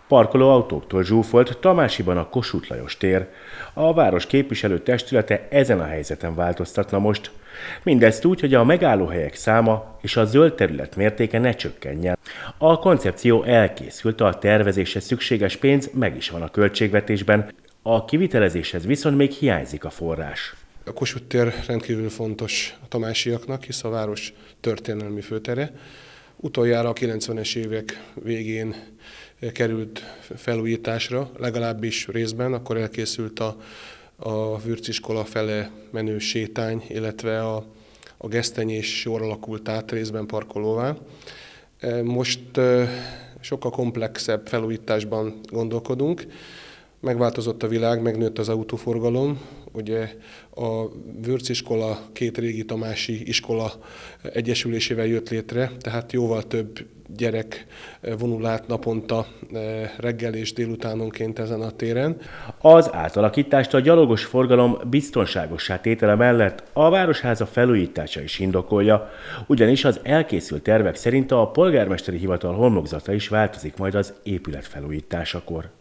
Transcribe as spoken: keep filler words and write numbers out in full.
Parkolóautóktól zsúfolt Tamásiban a Kossuth Lajos tér. A város képviselőtestülete ezen a helyzeten változtatna most. Mindezt úgy, hogy a megállóhelyek száma és a zöld terület mértéke ne csökkenjen. A koncepció elkészült, a tervezéshez szükséges pénz meg is van a költségvetésben, a kivitelezéshez viszont még hiányzik a forrás. A Kossuth tér rendkívül fontos a tamásiaknak, hisz a város történelmi főtere. Utoljára a kilencvenes évek végén került felújításra, legalábbis részben, akkor elkészült a, a Vürciskola fele menő sétány, illetve a, a gesztenyés sor alakult át részben parkolóvá. Most sokkal komplexebb felújításban gondolkodunk. Megváltozott a világ, megnőtt az autóforgalom. Ugye a Vürciskola két régi tamási iskola egyesülésével jött létre, tehát jóval több gyerek vonul át naponta reggel és délutánonként ezen a téren. Az átalakítást a gyalogos forgalom biztonságossá tétele mellett a Városháza felújítása is indokolja, ugyanis az elkészült tervek szerint a polgármesteri hivatal homlokzata is változik majd az épület felújításakor.